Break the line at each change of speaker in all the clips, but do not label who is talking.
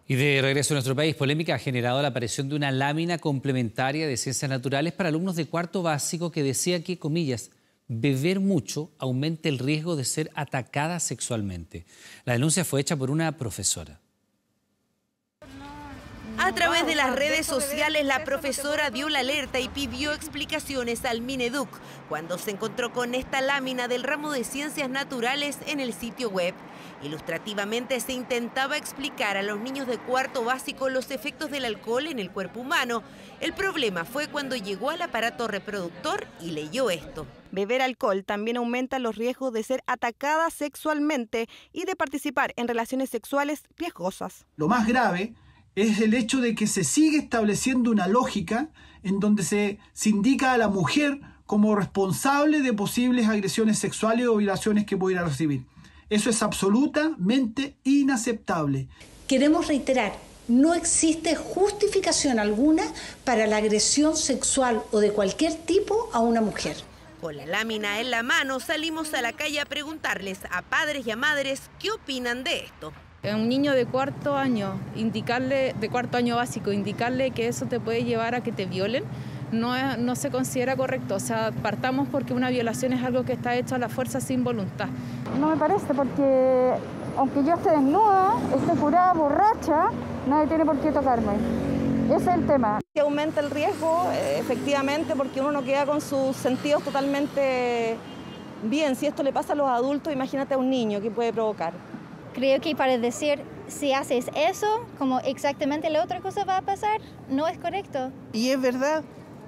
Y de regreso a nuestro país, polémica ha generado la aparición de una lámina complementaria de ciencias naturales para alumnos de cuarto básico que decía que, comillas, beber mucho aumenta el riesgo de ser atacada sexualmente. La denuncia fue hecha por una profesora.
A través de las redes sociales, la profesora dio la alerta y pidió explicaciones al Mineduc cuando se encontró con esta lámina del ramo de Ciencias Naturales en el sitio web. Ilustrativamente se intentaba explicar a los niños de cuarto básico los efectos del alcohol en el cuerpo humano. El problema fue cuando llegó al aparato reproductor y leyó esto.
Beber alcohol también aumenta los riesgos de ser atacada sexualmente y de participar en relaciones sexuales riesgosas.
Lo más grave es el hecho de que se sigue estableciendo una lógica en donde se indica a la mujer como responsable de posibles agresiones sexuales o violaciones que pudiera recibir. Eso es absolutamente inaceptable.
Queremos reiterar, no existe justificación alguna para la agresión sexual o de cualquier tipo a una mujer.
Con la lámina en la mano salimos a la calle a preguntarles a padres y a madres qué opinan de esto.
A un niño de cuarto año básico, indicarle que eso te puede llevar a que te violen, no se considera correcto. O sea, partamos porque una violación es algo que está hecho a la fuerza sin voluntad.
No me parece, porque aunque yo esté desnuda, esté curada, borracha, nadie tiene por qué tocarme. Ese es el tema.
Aumenta el riesgo, efectivamente, porque uno no queda con sus sentidos totalmente bien. Si esto le pasa a los adultos, imagínate a un niño que puede provocar.
Creo que para decir, si haces eso, como exactamente la otra cosa va a pasar, no es correcto.
Y es verdad,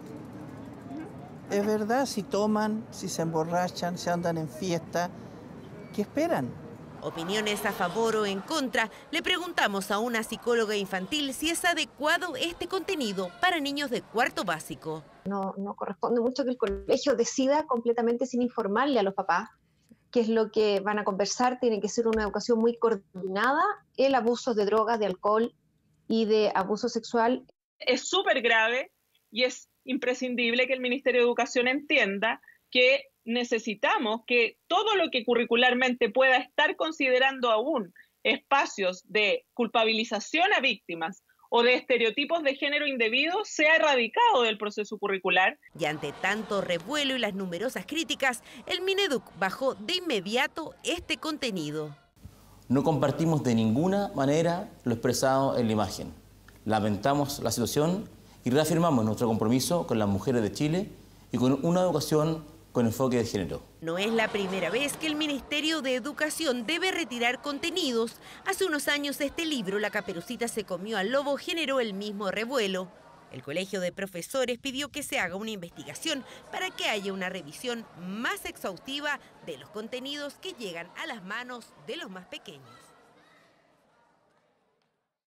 si toman, si se emborrachan, si andan en fiesta, ¿qué esperan?
Opiniones a favor o en contra. Le preguntamos a una psicóloga infantil si es adecuado este contenido para niños de cuarto básico.
No corresponde mucho que el colegio decida completamente sin informarle a los papás qué es lo que van a conversar. Tiene que ser una educación muy coordinada. El abuso de drogas, de alcohol y de abuso sexual
es súper grave y es imprescindible que el Ministerio de Educación entienda que necesitamos que todo lo que curricularmente pueda estar considerando aún espacios de culpabilización a víctimas o de estereotipos de género indebidos sea erradicado del proceso curricular.
Y ante tanto revuelo y las numerosas críticas, el Mineduc bajó de inmediato este contenido.
No compartimos de ninguna manera lo expresado en la imagen. Lamentamos la situación y reafirmamos nuestro compromiso con las mujeres de Chile y con una educación con enfoque de género.
No es la primera vez que el Ministerio de Educación debe retirar contenidos. Hace unos años este libro, La Caperucita se comió al lobo, generó el mismo revuelo. El Colegio de Profesores pidió que se haga una investigación para que haya una revisión más exhaustiva de los contenidos que llegan a las manos de los más pequeños.